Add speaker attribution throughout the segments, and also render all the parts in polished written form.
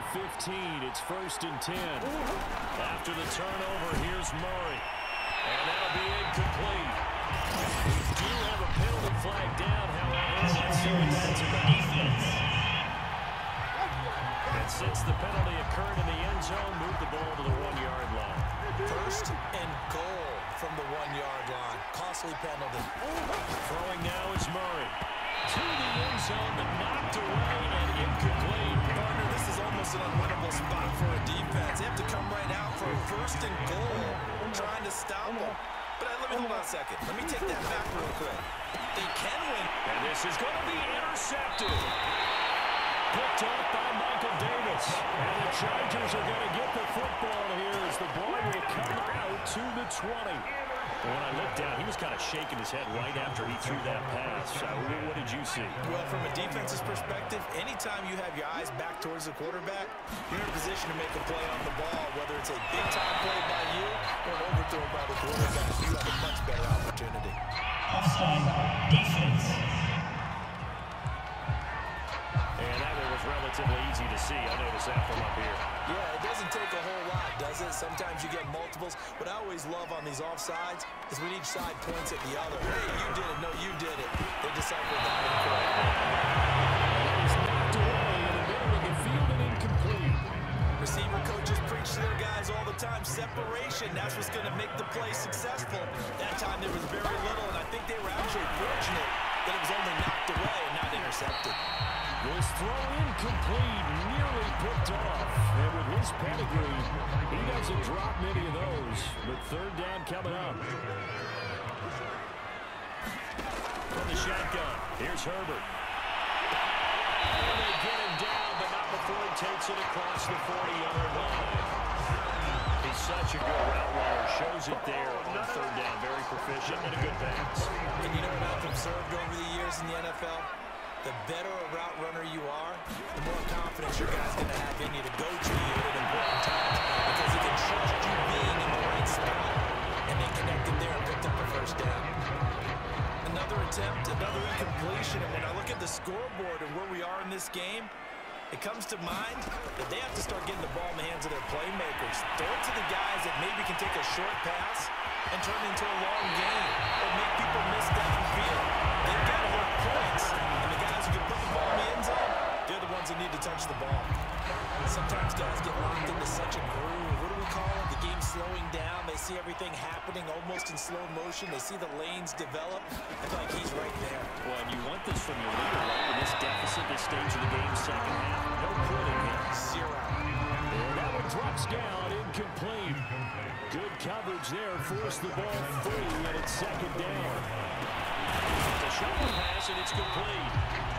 Speaker 1: 15. It's 1st and 10. After the turnover, here's Murray. And that'll be incomplete. We do have a penalty flag down, however. Let's see what that's about. And since the penalty occurred in the end zone, move the ball to the 1-yard line.
Speaker 2: 1st and goal from the 1-yard line. Costly penalty.
Speaker 1: Throwing now is Murray. To the end zone, but knocked away and incomplete.
Speaker 2: Partner, this is almost an unwinnable spot for a defense. They have to come right out for a 1st and goal, trying to stop them. But let me hold on a second. Let me take that back real quick. They can win.
Speaker 1: And this is going to be intercepted. Picked off by Michael Davis. And the Chargers are going to get the football here as the ball will come out to the 20. When I looked down, he was kind of shaking his head right after he threw that pass. What did you see?
Speaker 2: Well, from a defense's perspective, anytime you have your eyes back towards the quarterback, you're in a position to make a play on the ball, whether it's a big-time play by you or an overthrow by the quarterback. You have a much better opportunity.
Speaker 3: Offside defense.
Speaker 1: And that one was relatively easy to see. I noticed that from up here.
Speaker 2: Yeah, it doesn't take a whole lot, does it? Sometimes you get multiples. What I always love on these offsides is when each side points at the other. Hey, you did it. No, you did it. They deciphered that incorrectly.
Speaker 1: He's knocked away in the middle of the field and incomplete.
Speaker 2: Receiver coaches preach to their guys all the time. Separation, that's what's going to make the play successful. That time there was very little, and I think they were actually fortunate that it was only knocked away and not intercepted.
Speaker 1: This throw incomplete, nearly picked off. And with his pedigree, he doesn't drop many of those. But 3rd down coming up. From the shotgun, here's Herbert. And they get him down, but not before he takes it across the 40-yard line. He's such a good route runner. Shows it there on 3rd down. Very proficient and a good pass.
Speaker 2: And you know what I've observed over the years in the NFL? The better a route runner you are, the more confidence your guy's going to have in you to go to you at important times because he can trust you being in the right spot. And they connected there and picked up the 1st down. Another attempt, another incompletion. And when I look at the scoreboard and where we are in this game, it comes to mind that they have to start getting the ball in the hands of their playmakers. Throw it to the guys that maybe can take a short pass and turn it into a long game or make people miss downfield. They've got to hit points. You can put the ball in the end zone, they're the ones that need to touch the ball. Sometimes guys get locked into such a groove. What do we call it? The game slowing down. They see everything happening almost in slow motion. They see the lanes develop. I feel like he's right there.
Speaker 1: Well, and you want this from your leader, right? In this deficit, this stage of the game's 2nd half. No quitting him.
Speaker 2: 0.
Speaker 1: And that one drops down, incomplete. Good coverage there. Forced the ball free, and it's 2nd down. The shoulder pass, and it's complete.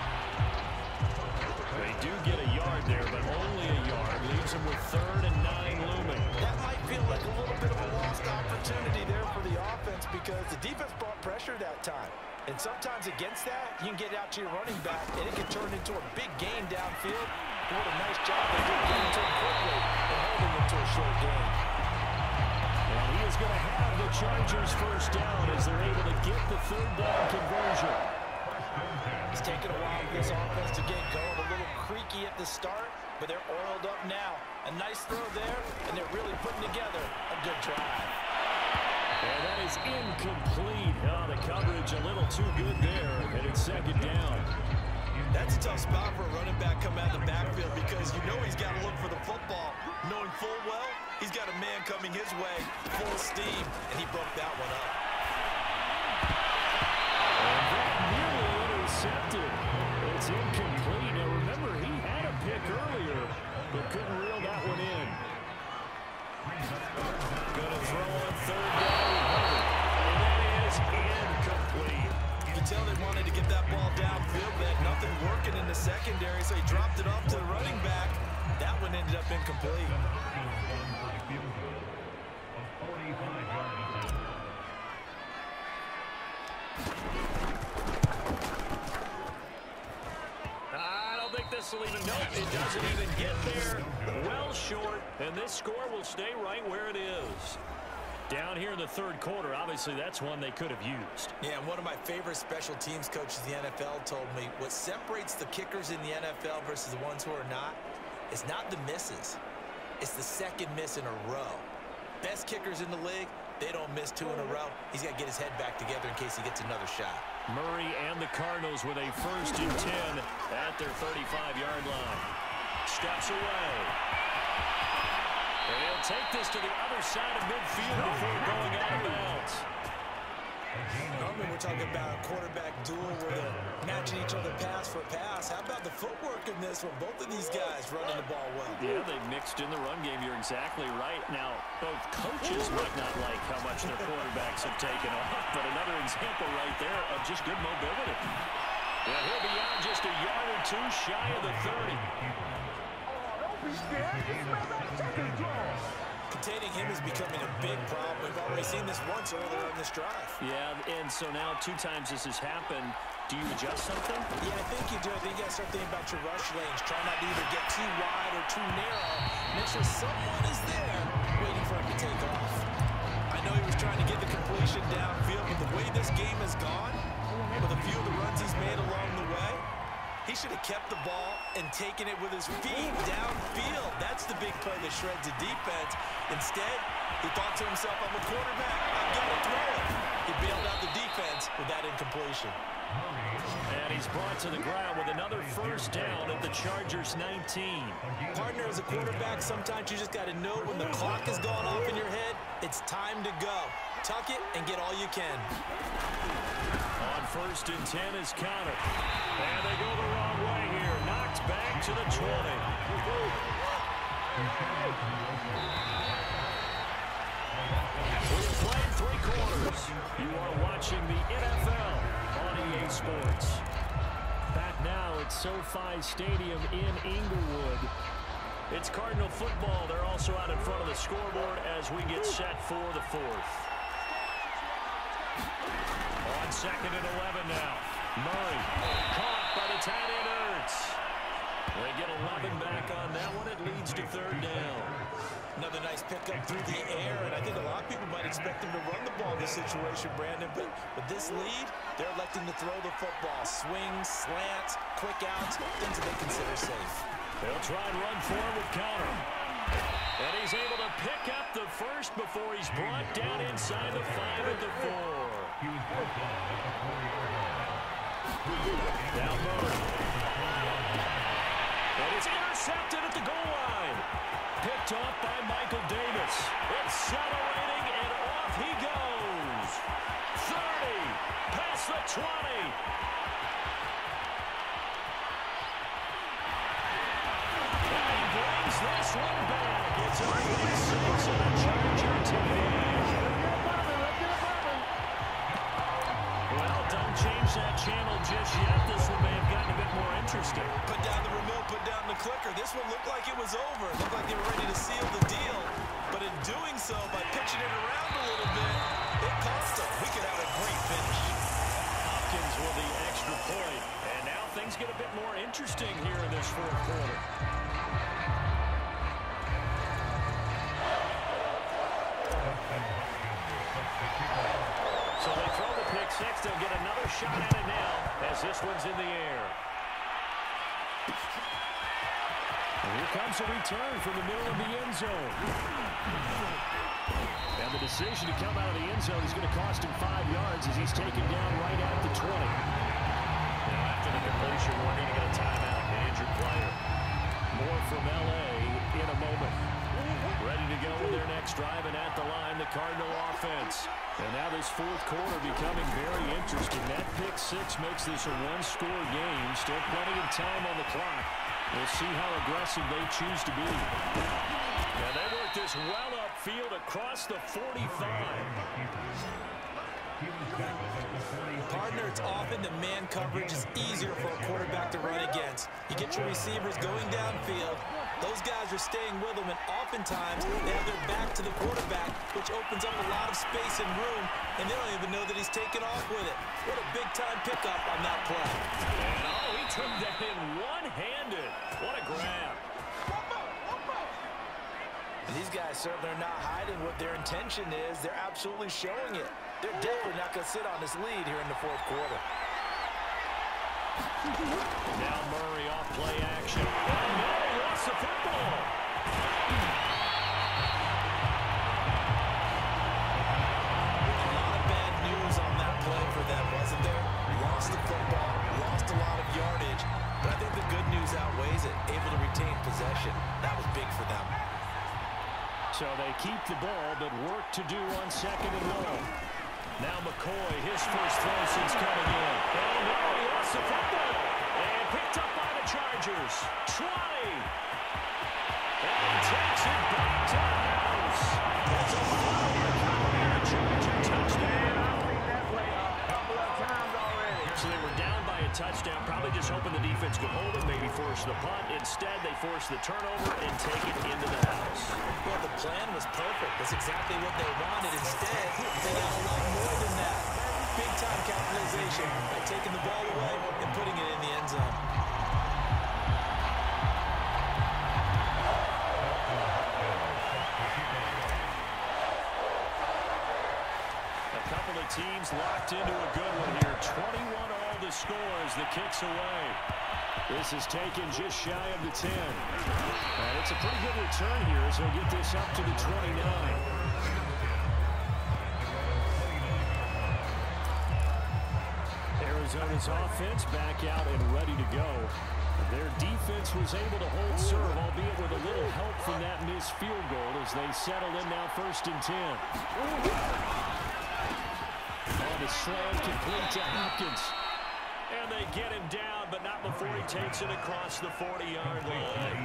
Speaker 1: They do get a yard there, but only a yard. Leaves them with 3rd and 9 looming.
Speaker 2: That might feel like a little bit of a lost opportunity there for the offense because the defense brought pressure that time. And sometimes against that, you can get out to your running back, and it can turn into a big gain downfield. What a nice job they did getting to him quickly and holding him to a short gain.
Speaker 1: And he is going to have the Chargers 1st down as they're able to get the 3rd down conversion.
Speaker 2: It's taken a while for this offense to get going. A little creaky at the start, but they're oiled up now. A nice throw there, and they're really putting together a good drive.
Speaker 1: And that is incomplete. Oh, the coverage a little too good there, and it's 2nd down.
Speaker 2: That's a tough spot for a running back coming out of the backfield because you know he's got to look for the football, knowing full well he's got a man coming his way, full steam, and he broke that one up.
Speaker 1: And that nearly intercepted. It's incomplete. Now remember, he had a pick earlier, but couldn't reel that one in. Gonna throw on 3rd down. And that is incomplete.
Speaker 2: You can tell they wanted to get that ball downfield, but had nothing working in the secondary, so he dropped it off to the running back. That one ended up incomplete.
Speaker 1: I don't think this will even, nope, it doesn't even get there. Well short, and this score will stay right where it is. Down here in the 3rd quarter, obviously that's one they could have used.
Speaker 2: Yeah, and one of my favorite special teams coaches in the NFL told me what separates the kickers in the NFL versus the ones who are not is not the misses. It's the second miss in a row. Best kickers in the league, they don't miss 2 in a row. He's got to get his head back together in case he gets another shot.
Speaker 1: Murray and the Cardinals with a 1st and 10 at their 35-yard line. Steps away. And he'll take this to the other side of midfield before going out of bounds.
Speaker 2: Normally we're talking about a quarterback duel where they're matching each other pass for pass. How about the footwork in this one? Both of these guys running the ball well.
Speaker 1: Yeah, they mixed in the run game. You're exactly right. Now, both coaches might not like how much their quarterbacks have taken off, but another example right there of just good mobility. Yeah, he'll be out just a yard or 2 shy of the 30.
Speaker 4: Don't be scared. Just smell that second draw.
Speaker 2: Containing him is becoming a big problem. We've already seen this once earlier in this drive.
Speaker 1: Yeah, and so now 2 times this has happened. Do you adjust something?
Speaker 2: Yeah, I think you do. I think you got to start thinking about your rush lanes. Try not to either get too wide or too narrow. Make sure someone is there waiting for him to take off. I know he was trying to get the completion downfield, but the way this game has gone, with a few of the runs he's made along the way, he should have kept the ball and taken it with his feet downfield. That's the big play that shreds the defense. Instead, he thought to himself, I'm a quarterback, I've got to throw it. He bailed out the defense with that incompletion.
Speaker 1: And he's brought to the ground with another 1st down at the Chargers' 19.
Speaker 2: Partner, as a quarterback, sometimes you just got to know when the clock has gone off in your head, it's time to go. Tuck it and get all you can.
Speaker 1: On 1st and 10 is counted. And they go the wrong way here. Knocked back to the 20. We've played 3 quarters. You are watching the NFL on EA Sports. Back now at SoFi Stadium in Inglewood. It's Cardinal football. They're also out in front of the scoreboard as we get set for the 4th. On 2nd and 11 now. Murray caught by the tight end Ertz. They get 11 back on that one. It leads to 3rd down.
Speaker 2: Another nice pickup through the air, and I think a lot of people might expect him to run the ball in this situation, Brandon, but with this lead, they're electing to throw the football. Swings, slants, quick outs, things that they consider safe.
Speaker 1: They'll try and run for him with counter. And he's able to pick up the 1st before he's brought down inside the 5 at the 4. Now Murray. And it's intercepted at the goal line. Picked off by Michael Davis. Accelerating, and off he goes. 30, past the 20. And he brings this one back. It's a 6 and a Charger TD. Well, don't change that channel just yet. This one may have gotten a bit more interesting.
Speaker 2: Put down the remote, put down the clicker. This one looked like it was over. It looked like they were ready to seal the deal. But in doing so, by pitching it around a little bit, it cost them. We could have a great finish.
Speaker 1: Hopkins with the extra point. And now things get a bit more interesting here in this 4th quarter. So they throw the pick 6. They'll get another shot at it now as this one's in the air. And here comes a return from the middle of the end zone. And the decision to come out of the end zone is going to cost him 5 yards as he's taken down right at the 20. Now after the completion, we're going to get a timeout. An injured player. More from L.A. in a moment. Ready to go with their next drive, and at the line, the Cardinal offense. And now this 4th quarter becoming very interesting. That pick 6 makes this a 1-score game. Still plenty of time on the clock. We'll see how aggressive they choose to be. And they work this well upfield across the 45.
Speaker 2: Partner, it's often the man coverage is easier for a quarterback to run against. You get your receivers going downfield. Those guys are staying with them, and oftentimes they have their back to the quarterback, which opens up a lot of space and room, and they don't even know that he's taken off with it. What a big-time pickup on that play.
Speaker 1: And oh, he took that in one-handed. What a grab.
Speaker 2: And these guys certainly are not hiding what their intention is. They're absolutely showing it. They're definitely not going to sit on this lead here in the 4th quarter.
Speaker 1: Now Murray off play action. And Murray wants lost the football.
Speaker 2: A lot of bad news on that play for them, wasn't there? Lost the football, lost a lot of yardage, but I think the good news outweighs it. Able to retain possession. That was big for them.
Speaker 1: So they keep the ball, but work to do on second and long. Now McCoy, his first throw since coming in. And no, he lost the football. And picked up by the Chargers. 20. And he takes it back to the house. It's a Charger touchdown.
Speaker 4: I've seen that play a couple of times already.
Speaker 1: So they were down by a touchdown, probably just hoping the defense could hold it, maybe force the punt. Instead, they force the turnover and take it into the house.
Speaker 2: Well, the plan was perfect. That's exactly what they wanted. Instead, they got a lot more than that. Big-time capitalization by taking the ball away and putting it in the end zone.
Speaker 1: A couple of teams locked into a good one here. 21 all the score as the kick's away. This is taken just shy of the 10. And it's a pretty good return here as they'll get this up to the 29. Arizona's offense back out and ready to go. Their defense was able to hold serve, albeit with a little help from that missed field goal as they settle in now 1st and 10. On the slam complete to Hopkins. And they get him down, but not before he takes it across the 40-yard line.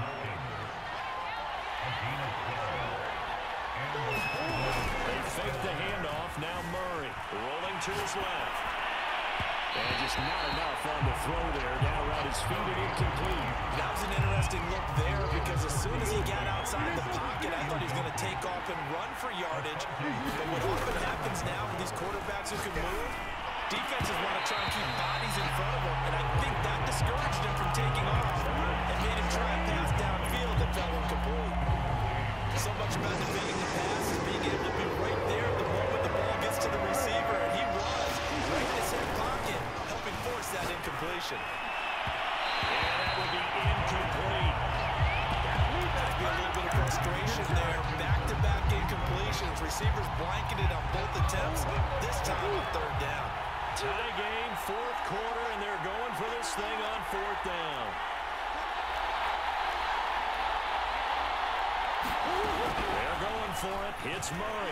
Speaker 1: They fake the handoff. Now Murray rolling to his left. And just not enough on the throw there. Down around his feet and incomplete.
Speaker 2: That was an interesting look there because as soon as he got outside the pocket, I thought he was going to take off and run for yardage. But what often happens now with these quarterbacks who can move, defenses want to try and keep bodies in front of him, and I think that discouraged him from taking off and made him try and pass downfield that fell incomplete. So much about defending the pass is being able to be right there the moment the ball gets to the receiver, and he was right in his hip pocket, helping force that incompletion.
Speaker 1: And that will be incomplete.
Speaker 2: Might be a little bit of frustration there. Back-to-back incompletions. Receivers blanketed on both attempts, this time on 3rd down.
Speaker 1: Tie game, 4th quarter, and they're going for this thing on 4th down. They're going for it. It's Murray.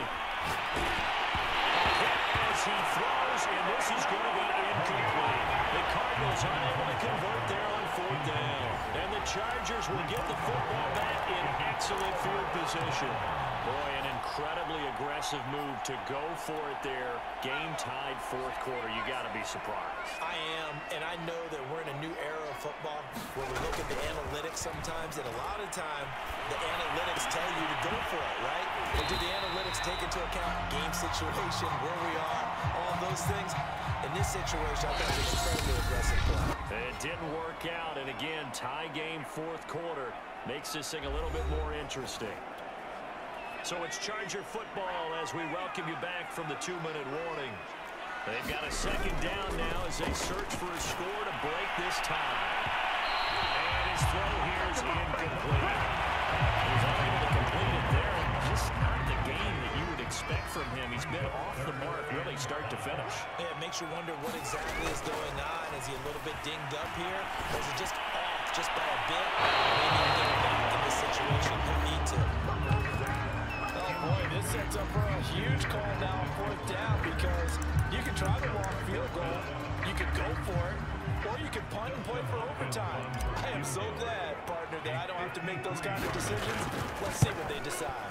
Speaker 1: As he throws, and this is going to be incomplete. The Cardinals unable to convert there on 4th down. And the Chargers will get the football back in excellent field position. Boy, an incredibly aggressive move to go for it there. Game tied 4th quarter. You got to be surprised.
Speaker 2: I am, and I know that we're in a new era of football where we look at the analytics sometimes, and a lot of time the analytics tell you to go for it, right? But do the analytics take into account game situation, where we are, all those things? In this situation, I think it's incredibly aggressive play.
Speaker 1: It didn't work out, and again, tie game 4th quarter makes this thing a little bit more interesting. So it's Charger football as we welcome you back from the 2-minute warning. They've got a 2nd down now as they search for a score to break this tie. And his throw here is incomplete. He's unable to complete it there. Just not the game that you would expect from him. He's been off the mark really start to finish.
Speaker 2: Yeah, it makes you wonder what exactly is going on. Is he a little bit dinged up here? Or is it just off just by a bit? Maybe he'll get back in this situation. He'll need to. Boy, this sets up for a huge call now on 4th down because you can try the long field goal, you can go for it, or you can punt and play for overtime. I am so glad, partner, that I don't have to make those kind of decisions. Let's see what they decide.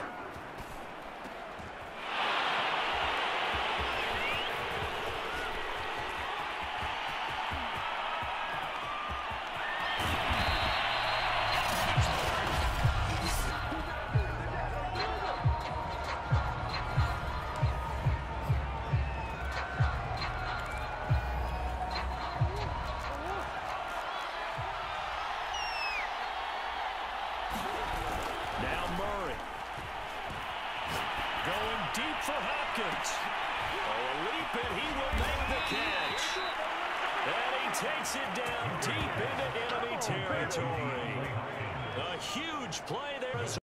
Speaker 1: Deep for Hopkins. Oh, a leap, and he will make the catch. And he takes it down deep into enemy territory. A huge play there.